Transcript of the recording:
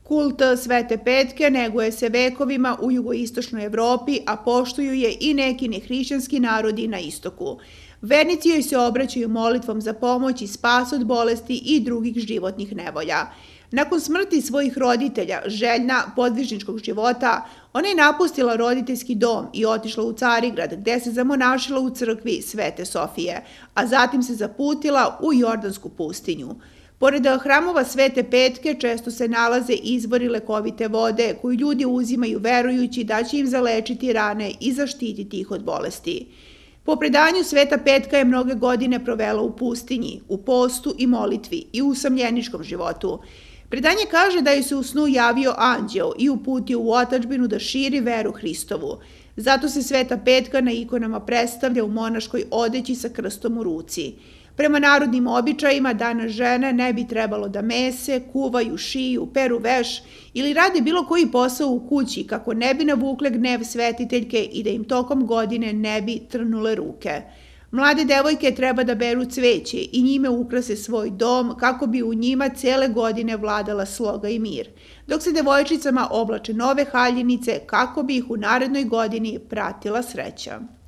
Kult Svete Petke neguje se vekovima u jugoistočnoj Evropi, a poštuju je i neki nehrišćanski narodi na istoku. Vernici joj se obraćaju molitvom za pomoć i spas od bolesti i drugih životnih nevolja. Nakon smrti svojih roditelja, željna podvižničkog života, ona je napustila roditeljski dom i otišla u Carigrad, gde se zamonašila u crkvi Svete Sofije, a zatim se zaputila u Jordansku pustinju. Pored hramova Svete Petke često se nalaze izvori lekovite vode koju ljudi uzimaju verujući da će im zalečiti rane i zaštititi ih od bolesti. Po predanju Sveta Petka je mnoge godine provela u pustinji, u postu i molitvi i u usamljeničkom životu. Predanje kaže da joj se u snu javio anđeo i uputio u otadžbinu da širi veru Hristovu. Zato se Sveta Petka na ikonama predstavlja u monaškoj odeći sa krstom u ruci. Prema narodnim običajima danas žene ne bi trebalo da mese, kuvaju, šiju, peru veš ili rade bilo koji posao u kući kako ne bi navukle gnev svetiteljke i da im tokom godine ne bi trnule ruke. Mlade devojke treba da beru cveće i njime ukrase svoj dom kako bi u njima cele godine vladala sloga i mir, dok se devojčicama oblače nove haljinice kako bi ih u narednoj godini pratila sreća.